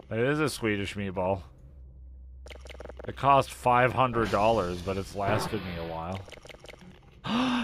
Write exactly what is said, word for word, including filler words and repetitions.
It is a Swedish meatball. It cost five hundred dollars, but it's lasted me a while.